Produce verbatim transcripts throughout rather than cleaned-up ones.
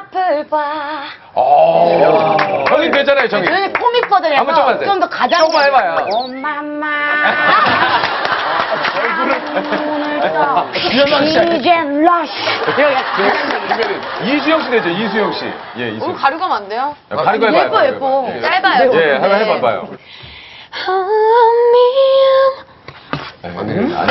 앞을 봐. 어. 정인 되잖아요, 정인. 저희는 코믹 버전이라서 한번 좀만 좀 더 가장. 조금만 해봐요. 엄마마. 이현만 씨. 이젠 러쉬. 이수영 씨 되죠, 이수영 씨. 예, 오늘 이수영. 가루가 안 돼요? 가리고 해봐요. 예뻐, 예뻐. 예. 짧아요. 예, 한번 해봐봐요. 좀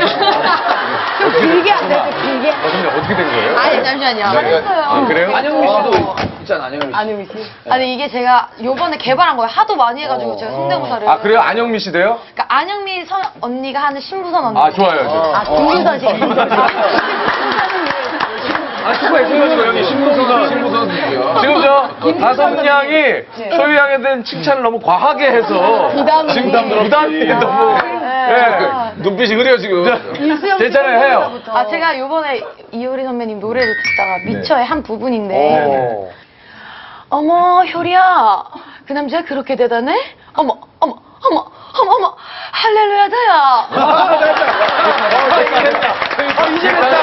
길게 안 돼, 좀 길게. 어, 근데 어떻게 된 거예요? 아니, 잠시만요. 잘했어요. 아, 그래요? 안영미 씨도 있잖아, 안영미 씨. 안영미 씨. 아니, 이게 제가 요번에 개발한 거예요. 하도 많이 해가지고 제가 성대모사를. 아, 그래요? 안영미 씨 돼요? 그러니까 안영미 선, 언니가 하는 신부선 언니. 아, 좋아요. 좋아요. 아, 김민선 씨. 아, 수고해, 수고해, 여기 신무선. 신무선 누구야? 지금 저 다섯 양이 소유 양에 대한 칭찬을 너무 과하게 해서 부담이. 지금 부담이 너무 예. 눈빛이 흐려, 지금. 이수영 씨 괜찮아요, 해요. 부터. 아, 제가 요번에 이효리 선배님 노래를 듣다가 미쳐의 한 부분인데. 어. 어머, 효리야. 그 남자 그렇게 대단해? 어머, 어머, 어머, 어머, 어머. 할렐루야다야. 아, 이제 됐다.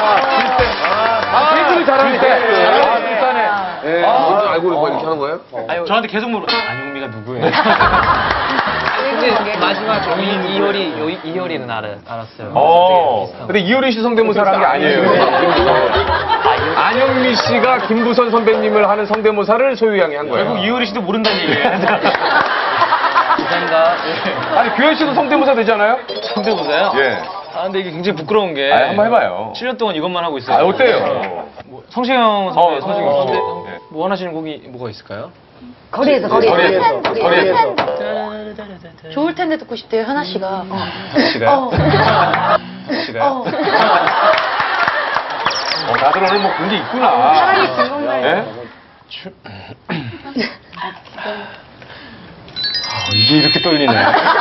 아, 굉장히 잘하는데. 아, 비슷하네. 예. 뭔지 알고 뭐 이렇게 하는 거예요? 저한테 계속 물어. 안영미가 누구예요? 근데 마지막 이, 이효리, 요, 이효리는 알아, 알았어요. 어. 근데 이효리 씨 성대모사를 한 게 아니에요. 안영미 씨가 김부선 선배님을 하는 성대모사를 소유 양이 한 거예요. 결국 이효리 씨도 모른다는 얘기예요. 감사합니다. 아니, 규현 씨도 성대모사 되잖아요? 성대모사요? 예. 아, 근데 이게 굉장히 부끄러운 게. 아, 한번 해봐요. 칠 년 동안 이것만 하고 있어요. 아, 어때요? 뭐, 성시경 선배, 어, 성시경 어, 선배. 어. 예. 뭐 원하시는 곡이 뭐가 있을까요? 거리에서, 거리에서. 거리에서. 거리에서. 좋을 텐데 듣고 싶대요, 현아 씨가. 씨가요? 씨가요? 어, 다들 오늘 뭐 그런 게 있구나. 차라리 김건달. 예? 아, 이게 이렇게 떨리네.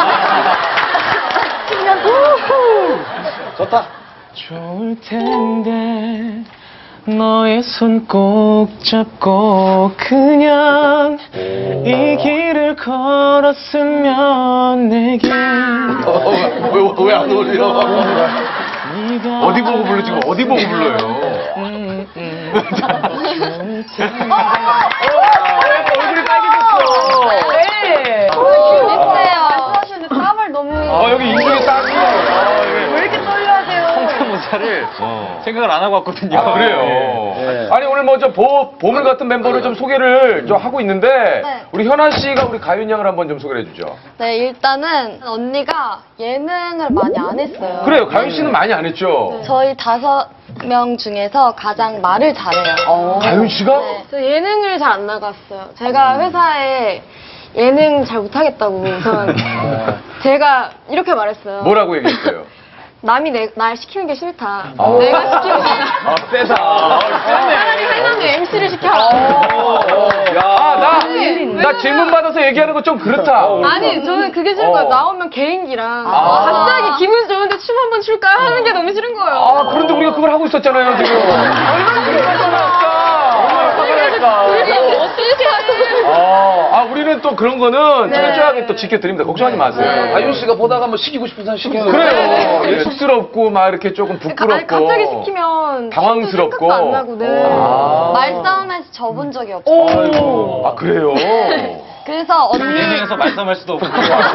좋다. 좋을 텐데 너의 손 꼭 잡고 그냥 이 길을 걸었으면 내게 왜 안 어울려? 네가 어디 보고 불러, 지금 어디 보고 불러요? 음, 음. 얼굴이 빨개졌어. 네. 재밌어요. 말씀하시는데 땀을 너무. 어, 여기 인중에 딱. 왜 이렇게 떨려하세요? 성대모사를 어. 생각을 안 하고 왔거든요. 아, 그래요? 네. 아니, 오늘 먼저 보, 보물 같은 멤버를 좀 소개를 좀 하고 있는데, 네. 우리 현아 씨가 우리 가윤 양을 한번 좀 소개를 해주죠. 네, 일단은 언니가 예능을 많이 안 했어요. 그래요, 가윤 씨는 많이 안 했죠? 저희 다섯 명 중에서 가장 말을 잘해요. 가윤 씨가? 네, 저 예능을 잘 안 나갔어요. 제가 회사에 예능 잘 못하겠다고 우선 제가 이렇게 말했어요. 뭐라고 얘기했어요? 남이 내, 날 시키는 게 싫다. 아. 내가 시키고 싶다. 아, 세다. 차라리 회사는 엠씨를 시켜라. 아, 나, 나 질문 받아서 얘기하는 거 좀 그렇다. 아니, 저는 그게 싫은 어. 거예요. 나오면 개인기랑 아. 갑자기 기분 좋은데 춤 한 번 출까 하는 게 너무 싫은 거예요. 아, 그런데 우리가 그걸 하고 있었잖아요, 지금. 얼마나 화가 날까. 어떻게 아, 아, 우리는 또 그런 거는 철저하게 또 지켜드립니다. 걱정하지 마세요. 가윤 씨가 보다가 뭐 시키고 싶은 사람 시키는 거. 그래요. 예, 쑥스럽고 막 이렇게 조금 부끄럽고. 아니, 갑자기 시키면 당황스럽고. 생각도 안 나고, 네. 아. 말싸움에서 져본 적이 없어요. 아이고. 아, 그래요? 그래서 언니 예능에서 말싸움할 수도 없고.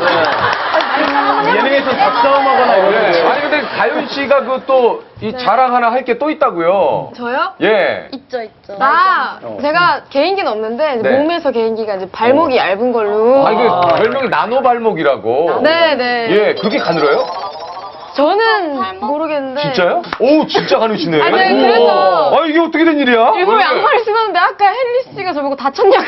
예능에서 닭싸움하거나 이런. 아니, 근데 가윤 씨가 그 또 이 자랑 하나 할 게 또 있다고요? 저요? 예. 있죠, 있죠. 나 제가 개인기는 없는데 네. 몸에서 개인기가 이제 발목이 얇은 걸로. 아, 이거 별명이 나노발목이라고. 네, 네. 예, 그렇게 가늘어요? 저는 모르겠는데. 진짜요? 오, 진짜 가누시네. 아니, 네, 그래서- 아, 이게 어떻게 된 일이야? 일부러 왜? 양말을 신었는데 아까 헨리 씨가 저보고 다쳤냐고.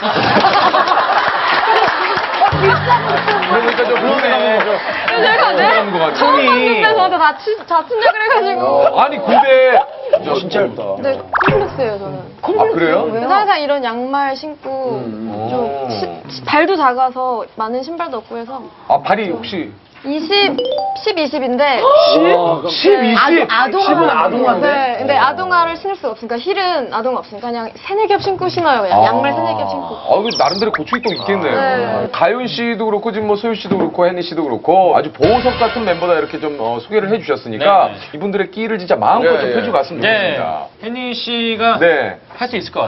그러니까 좀 그러네. 제가 네. 것 같아. 처음 봤는데 저한테 다치, 다친다 그래가지고. 아니, 근데. 진짜 예쁘다. 네, 콤플렉스예요, 저는. 아, 그래요? 그래서 항상 이런 양말 신고 좀 시- 발도 작아서 많은 신발도 없고 해서 아, 발이 혹시. 이십, 십, 이십인데 십, 이십? 아동, 십은 아동한데? 네, 근데 아동화를 신을 수가 없으니까 힐은 아동화 없으니까 그냥 세네 겹 신고 신어요. 그냥 양말 세네 겹 신고. 아, 그 나름대로 고충이 또 있겠네요. 네. 가윤 씨도 그렇고, 지금 뭐 소유 씨도 그렇고, 혜니 씨도 그렇고, 아주 보석 같은 멤버다 이렇게 좀 어, 소개를 해주셨으니까, 네, 네. 이분들의 끼를 진짜 마음껏 네, 좀 네. 펴주고 갔으면 네. 좋겠습니다. 혜니 씨가 네. 할 수 있을 것 같아요.